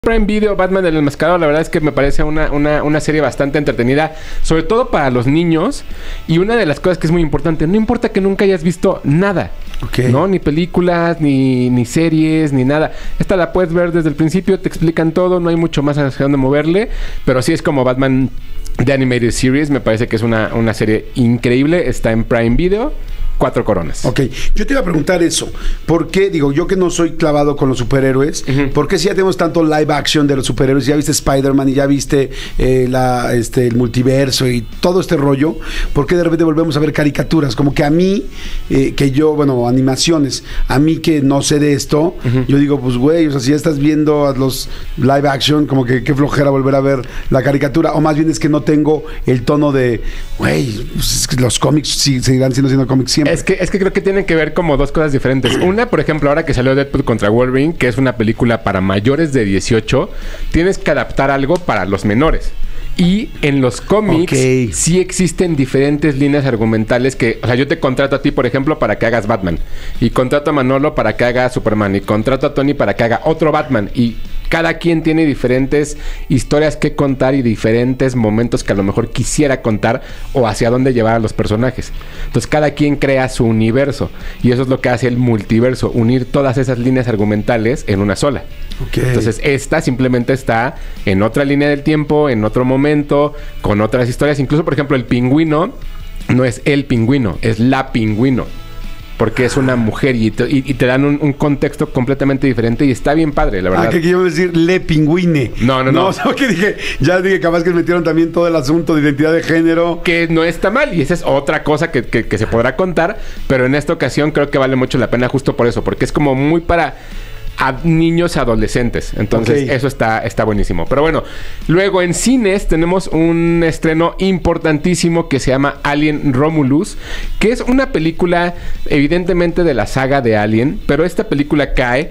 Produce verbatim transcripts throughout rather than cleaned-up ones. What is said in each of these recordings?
Prime Video, Batman del Enmascarado, la verdad es que me parece una, una, una serie bastante entretenida, sobre todo para los niños. Y una de las cosas que es muy importante, no importa que nunca hayas visto nada, okay. ¿no? Ni películas, ni, ni series, ni nada. Esta la puedes ver desde el principio, te explican todo, no hay mucho más hacia dónde moverle. Pero sí es como Batman The Animated Series, me parece que es una, una serie increíble, está en Prime Video. Cuatro coronas. Ok, yo te iba a preguntar eso. ¿Por qué, digo, yo que no soy clavado con los superhéroes, uh-huh. ¿por qué si ya tenemos tanto live action de los superhéroes? Ya viste Spider-Man y ya viste eh, la, este, el multiverso y todo este rollo. ¿Por qué de repente volvemos a ver caricaturas? Como que a mí, eh, que yo, bueno, animaciones, a mí que no sé de esto, uh-huh. yo digo, pues güey, o sea, si ya estás viendo a los live action, como que qué flojera volver a ver la caricatura. O más bien es que no tengo el tono de, güey, pues es que los cómics sí, seguirán siendo, siendo cómics siempre. Es que, es que creo que tienen que ver como dos cosas diferentes. Una, por ejemplo, ahora que salió Deadpool contra Wolverine, que es una película para mayores de dieciocho, tienes que adaptar algo para los menores. Y en los cómics okay. sí existen diferentes líneas argumentales que... O sea, yo te contrato a ti, por ejemplo, para que hagas Batman. Y contrato a Manolo para que haga Superman. Y contrato a Tony para que haga otro Batman. Y cada quien tiene diferentes historias que contar y diferentes momentos que a lo mejor quisiera contar o hacia dónde llevar a los personajes. Entonces, cada quien crea su universo. Y eso es lo que hace el multiverso. Unir todas esas líneas argumentales en una sola. Okay. Entonces, esta simplemente está en otra línea del tiempo, en otro momento, con otras historias. Incluso, por ejemplo, el pingüino no es el pingüino, es la pingüino. Porque es una mujer y te, y, y te dan un, un contexto completamente diferente y está bien padre, la verdad. Ah, que quiero decir le pingüine. No, no, no. No, o sea, que dije, ya dije, capaz que metieron también todo el asunto de identidad de género. Que no está mal y esa es otra cosa que, que, que se podrá contar, pero en esta ocasión creo que vale mucho la pena justo por eso, porque es como muy para... a niños adolescentes. Entonces, okay. eso está, está buenísimo. Pero bueno, luego en cines tenemos un estreno importantísimo que se llama Alien Romulus, que es una película evidentemente de la saga de Alien, pero esta película cae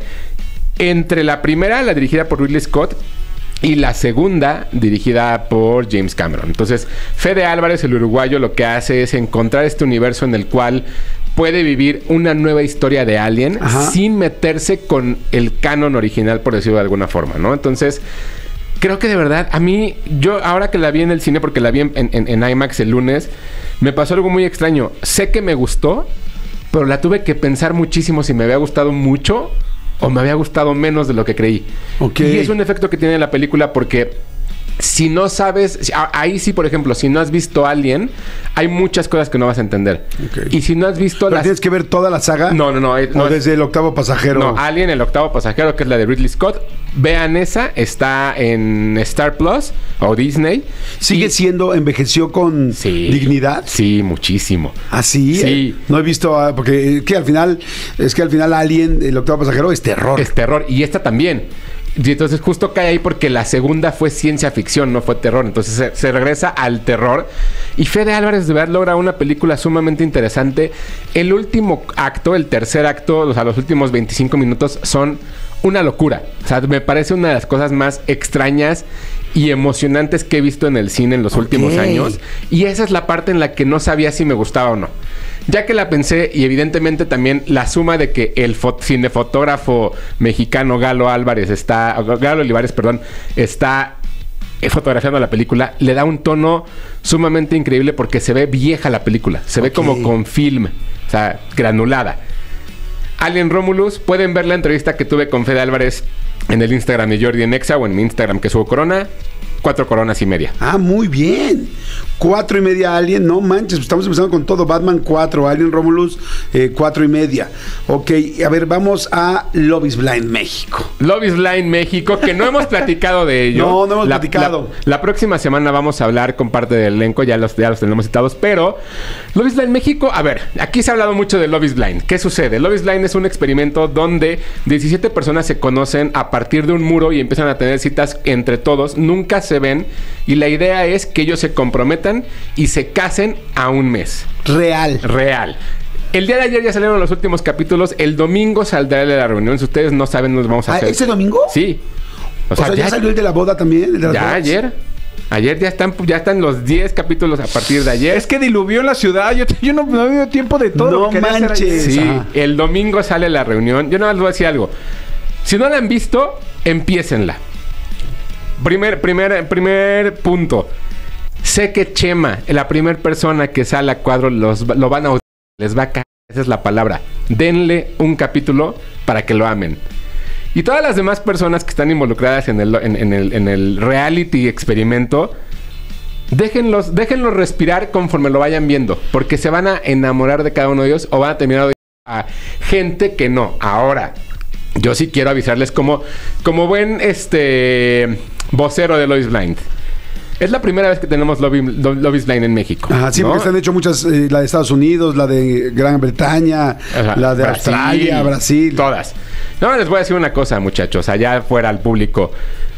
entre la primera, la dirigida por Ridley Scott, y la segunda, dirigida por James Cameron. Entonces, Fede Álvarez, el uruguayo, lo que hace es encontrar este universo en el cual puede vivir una nueva historia de Alien Ajá. sin meterse con el canon original, por decirlo de alguna forma, ¿no? Entonces, creo que de verdad, a mí, yo ahora que la vi en el cine, porque la vi en, en, en IMAX el lunes, me pasó algo muy extraño. Sé que me gustó, pero la tuve que pensar muchísimo si me había gustado mucho o me había gustado menos de lo que creí. Okay. Y es un efecto que tiene la película porque... si no sabes... Ahí sí, por ejemplo, si no has visto Alien, hay muchas cosas que no vas a entender. Okay. Y si no has visto... ¿Pero las... tienes que ver toda la saga? No, no, no. ¿O no desde es... el octavo pasajero? No, Alien, el octavo pasajero, que es la de Ridley Scott. Vean esa. Está en Star Plus o Disney. ¿Sigue y... siendo... envejeció con sí, dignidad? Sí, muchísimo. ¿Ah, sí? Sí. Eh, no he visto... Porque es que al final... Es que al final Alien, el octavo pasajero, es terror. Es terror. Y esta también. Y entonces justo cae ahí porque la segunda fue ciencia ficción, no fue terror. Entonces se, se regresa al terror. Y Fede Álvarez de verdad logra una película sumamente interesante. El último acto, el tercer acto, o sea, los últimos veinticinco minutos son una locura. O sea, me parece una de las cosas más extrañas y emocionantes que he visto en el cine en los okay. últimos años. Y esa es la parte en la que no sabía si me gustaba o no. Ya que la pensé, y evidentemente también la suma de que el cinefotógrafo mexicano Galo Álvarez está... Galo Olivares, perdón, está fotografiando la película, le da un tono sumamente increíble porque se ve vieja la película. Se okay. ve como con film, o sea, granulada. Alien Romulus, pueden ver la entrevista que tuve con Fede Álvarez en el Instagram de Jordi en Exa o en mi Instagram que subo Corona. Cuatro coronas y media. Ah, muy bien. Cuatro y media Alien, no manches, estamos empezando con todo. Batman cuatro, Alien Romulus eh, cuatro y media. Ok, a ver, vamos a Love is Blind México. Love is Blind México, que no hemos platicado de ello. No, no hemos la, platicado. La, la próxima semana vamos a hablar con parte del elenco, ya los, ya los tenemos citados, pero Love is Blind México, a ver, aquí se ha hablado mucho de Love is Blind. ¿Qué sucede? Love is Blind es un experimento donde diecisiete personas se conocen a partir de un muro y empiezan a tener citas entre todos. Nunca se ven y la idea es que ellos se comprometan y se casen a un mes. Real. Real. El día de ayer ya salieron los últimos capítulos. El domingo saldrá de la reunión. Si ustedes no saben, nos vamos a hacer. ¿Ese domingo? Sí. O, o sea, sea, ¿ya, ya salió el de la boda también? ¿El de las ya bodas? ayer. Ayer ya están, ya están los diez capítulos a partir de ayer. Es que diluvió en la ciudad. Yo, yo no me dio tiempo de todo. No lo que manches. Sí, ah. el domingo sale la reunión. Yo nada más les voy a decir algo. Si no la han visto, empiécenla. primer, primer, primer punto. Sé que Chema, la primera persona que sale a cuadro, los, lo van a odiar, les va a caer. Esa es la palabra. Denle un capítulo para que lo amen. Y todas las demás personas que están involucradas en el, en, en el, en el reality experimento, déjenlos, déjenlos respirar conforme lo vayan viendo. Porque se van a enamorar de cada uno de ellos o van a terminar odiando a gente que no. Ahora, yo sí quiero avisarles como, como buen este vocero de Love is Blind. Es la primera vez que tenemos Love, Love is Blind en México. Ajá, sí, ¿no? Porque se han hecho muchas, eh, la de Estados Unidos, la de Gran Bretaña, Ajá, la de Brasil, Australia, Brasil. Todas. No, les voy a decir una cosa, muchachos, allá fuera al público.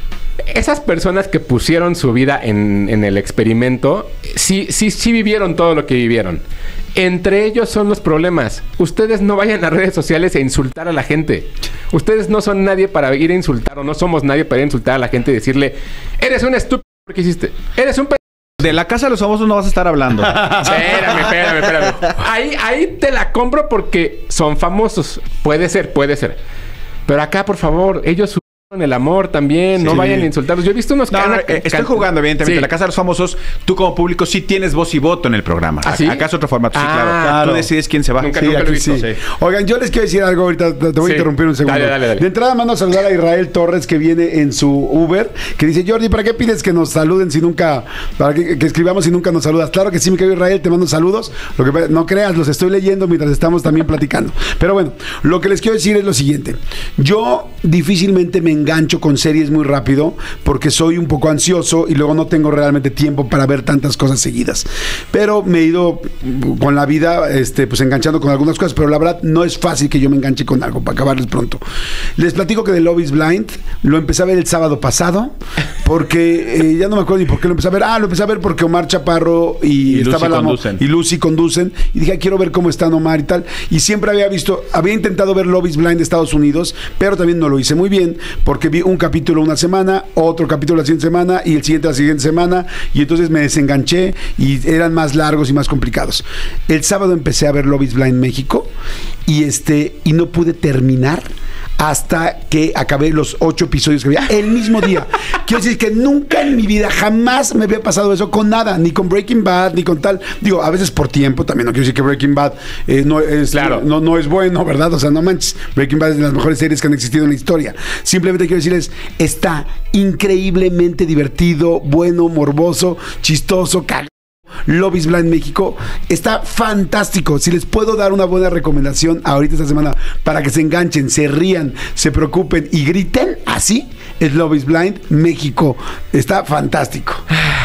Esas personas que pusieron su vida en, en el experimento, sí, sí, sí vivieron todo lo que vivieron. Entre ellos son los problemas. Ustedes no vayan a redes sociales a insultar a la gente. Ustedes no son nadie para ir a insultar, o no somos nadie para ir a insultar a la gente y decirle, eres un estúpido. ¿Qué hiciste? Eres un... Pe de la Casa de los Famosos no vas a estar hablando. Espérame, espérame, espérame. Ahí, ahí te la compro porque son famosos. Puede ser, puede ser. Pero acá, por favor, ellos el amor también, sí. No vayan a insultarlos. Yo he visto unos... No, no, eh, estoy jugando, evidentemente. Sí. La Casa de los Famosos, tú como público sí tienes voz y voto en el programa. ¿Ah, sí? Acá es otro formato, sí, ah, claro. claro. Tú decides quién se va. Nunca, sí, nunca lo he visto. Sí. Sí. Oigan, yo les quiero decir algo ahorita. Te voy sí. a interrumpir un segundo. Dale, dale, dale. De entrada mando a saludar a Israel Torres, que viene en su Uber, que dice, Jordi, ¿para qué pides que nos saluden si nunca... para que, que escribamos si nunca nos saludas? Claro que sí, mi querido Israel, te mando saludos. Lo que no creas, los estoy leyendo mientras estamos también platicando. Pero bueno, lo que les quiero decir es lo siguiente. Yo difícilmente me engancho con series muy rápido porque soy un poco ansioso y luego no tengo realmente tiempo para ver tantas cosas seguidas. Pero me he ido con la vida este, pues enganchando con algunas cosas, pero la verdad no es fácil que yo me enganche con algo, para acabarles pronto. Les platico que de Love is Blind lo empecé a ver el sábado pasado porque eh, ya no me acuerdo ni por qué lo empecé a ver. Ah, lo empecé a ver porque Omar Chaparro y, y, estaba Lucy, la conducen. y Lucy conducen y dije, quiero ver cómo están Omar y tal. Y siempre había visto, había intentado ver Love is Blind de Estados Unidos, pero también no lo hice muy bien porque vi un capítulo una semana, otro capítulo la siguiente semana y el siguiente la siguiente semana, y entonces me desenganché y eran más largos y más complicados. El sábado empecé a ver Love is Blind México y este y no pude terminar hasta que acabé los ocho episodios que había el mismo día. Quiero decir que nunca en mi vida jamás me había pasado eso con nada, ni con Breaking Bad, ni con tal. Digo, a veces por tiempo, también no quiero decir que Breaking Bad eh, no, es, claro. no, no es bueno, ¿verdad? O sea, no manches. Breaking Bad es de las mejores series que han existido en la historia. Simplemente quiero decirles, está increíblemente divertido, bueno, morboso, chistoso, cagado. Love is Blind México está fantástico. Si les puedo dar una buena recomendación ahorita esta semana para que se enganchen, se rían, se preocupen y griten, así es Love is Blind México. Está fantástico.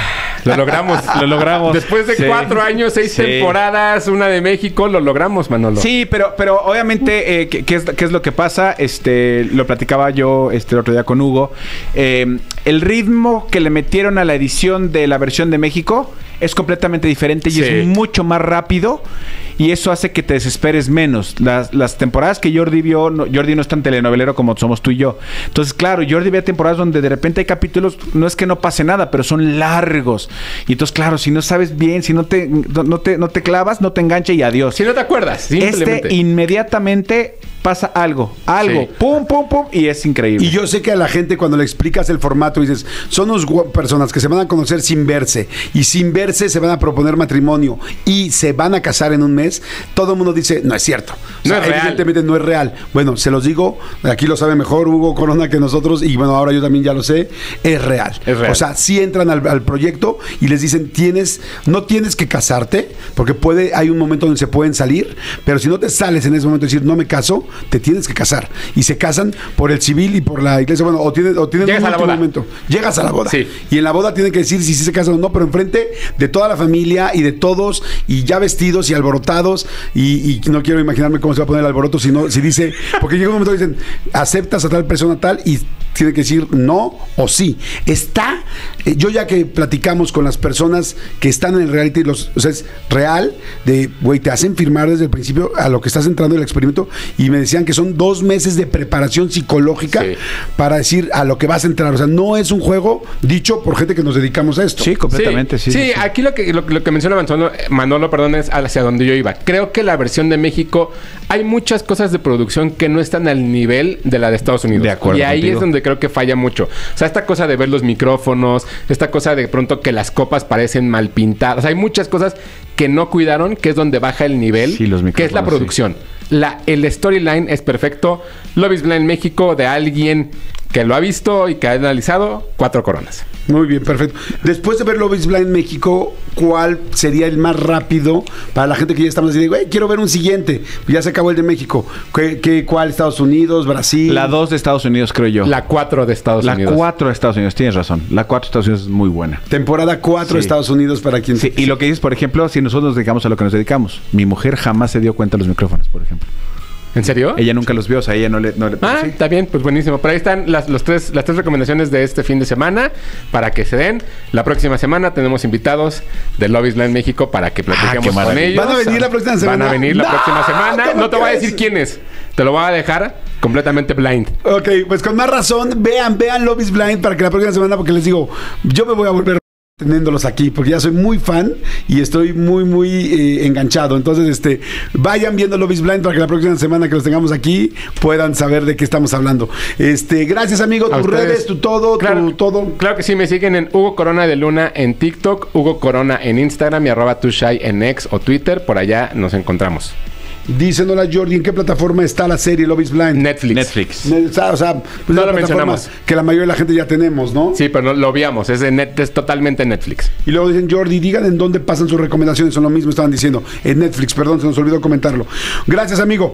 Lo logramos, lo logramos. Después de sí. cuatro años, seis sí. temporadas, una de México, lo logramos, Manolo. Sí, pero, pero obviamente, eh, ¿qué, qué, es, ¿qué es lo que pasa? Este, lo platicaba yo este, el otro día con Hugo. Eh, el ritmo que le metieron a la edición de la versión de México es completamente diferente y sí. es mucho más rápido. Y eso hace que te desesperes menos. Las, las temporadas que Jordi vio... No, Jordi no es tan telenovelero como somos tú y yo. Entonces, claro, Jordi ve temporadas donde de repente hay capítulos... No es que no pase nada, pero son largos. Y entonces, claro, si no sabes bien, si no te, no te, no te clavas, no te engancha y adiós. Si no te acuerdas, simplemente. Este inmediatamente pasa algo. Algo. Sí. Pum, pum, pum. Y es increíble. Y yo sé que a la gente cuando le explicas el formato dices... Son dos personas que se van a conocer sin verse. Y sin verse se van a proponer matrimonio. Y se van a casar en un mes. Todo el mundo dice, no es cierto. O no sea, es evidentemente real. no es real. Bueno, se los digo, aquí lo sabe mejor Hugo Corona que nosotros, y bueno, ahora yo también ya lo sé, es real. Es real. O sea, sí entran al, al proyecto y les dicen, tienes, no tienes que casarte, porque puede, hay un momento donde se pueden salir, pero si no te sales en ese momento y decir, no me caso, te tienes que casar. Y se casan por el civil y por la iglesia. Bueno, o tienen, o tienen Llegas un a la último boda. momento. Llegas a la boda. Sí. Y en la boda tienen que decir si sí se casan o no, pero enfrente de toda la familia y de todos, y ya vestidos y alborotados. Y, y no quiero imaginarme cómo se va a poner el alboroto si no, si dice, porque llega un momento que dicen, aceptas a tal persona tal, y tiene que decir no o sí. Está, eh, yo ya que platicamos con las personas que están en el reality, los, o sea, es real, de, güey, te hacen firmar desde el principio a lo que estás entrando en el experimento, y me decían que son dos meses de preparación psicológica sí. para decir a lo que vas a entrar. O sea, no es un juego dicho por gente que nos dedicamos a esto. Sí, completamente, sí. Sí, sí, sí, sí. Aquí lo que, lo, lo que menciona Manolo, Manolo, perdón, es hacia donde yo iba. Creo que la versión de México, hay muchas cosas de producción que no están al nivel de la de Estados Unidos. De acuerdo y ahí contigo. es donde creo que falla mucho. O sea, esta cosa de ver los micrófonos, esta cosa de pronto que las copas parecen mal pintadas. O sea, hay muchas cosas que no cuidaron, que es donde baja el nivel, sí, los que es la producción. Sí. La, el storyline es perfecto. Love is Blind México, de alguien que lo ha visto y que ha analizado, cuatro coronas. Muy bien, perfecto. Después de ver Love is Blind México, ¿cuál sería el más rápido para la gente que ya estamos diciendo, güey, quiero ver un siguiente? Ya se acabó el de México. ¿Qué, qué, ¿Cuál? ¿Estados Unidos? ¿Brasil? La dos de Estados Unidos, creo yo. La cuatro de Estados la Unidos. La cuatro de Estados Unidos, tienes razón. La cuatro de Estados Unidos es muy buena. Temporada cuatro de sí. Estados Unidos para quien... Sí, y lo que dices, por ejemplo, si nosotros nos dedicamos a lo que nos dedicamos. Mi mujer jamás se dio cuenta de los micrófonos, por ejemplo. ¿En serio? Ella nunca los vio, o sea, ella no le... No le ah, sí. Está bien, pues buenísimo. Por ahí están las, los tres, las tres recomendaciones de este fin de semana para que se den. La próxima semana tenemos invitados de Love is Blind México para que platiquemos ah, con ellos. ¿Van a venir la próxima semana? Van a venir la no, próxima semana. No te voy a decir quiénes. Te lo voy a dejar completamente blind. Ok, pues con más razón, vean, vean Love is Blind para que la próxima semana, porque les digo, yo me voy a volver teniéndolos aquí, porque ya soy muy fan y estoy muy, muy eh, enganchado. Entonces, este, vayan viendo Love is Blind para que la próxima semana que los tengamos aquí puedan saber de qué estamos hablando. Este, gracias, amigo. Tus redes, tu todo, claro, tu todo. Claro que sí, me siguen en Hugo Corona de Luna en TikTok, Hugo Corona en Instagram y arroba tushai en X o Twitter. Por allá nos encontramos. Dicen, hola Jordi, ¿en qué plataforma está la serie Love is Blind? Netflix. Netflix. O sea, o sea pues no lo mencionamos. Que la mayoría de la gente ya tenemos, ¿no? Sí, pero no lo obviamos. Es, de net, es totalmente Netflix. Y luego dicen, Jordi, digan en dónde pasan sus recomendaciones. Son lo mismo, estaban diciendo. En Netflix, perdón, se nos olvidó comentarlo. Gracias, amigo.